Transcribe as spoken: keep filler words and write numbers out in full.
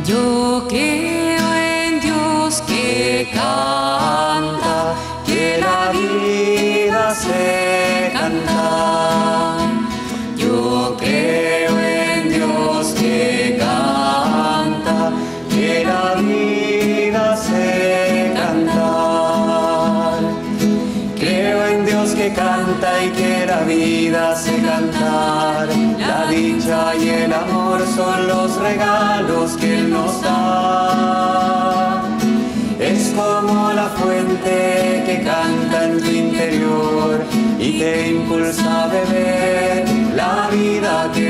Yo creo en Dios que canta, que la vida se canta. Yo creo en Dios que canta, que la vida se cantar. Creo en Dios que canta y que la vida se cantar. La dicha y el amor son los regalos que Él nos da. Es como la fuente que canta en tu interior y te impulsa a beber la vida que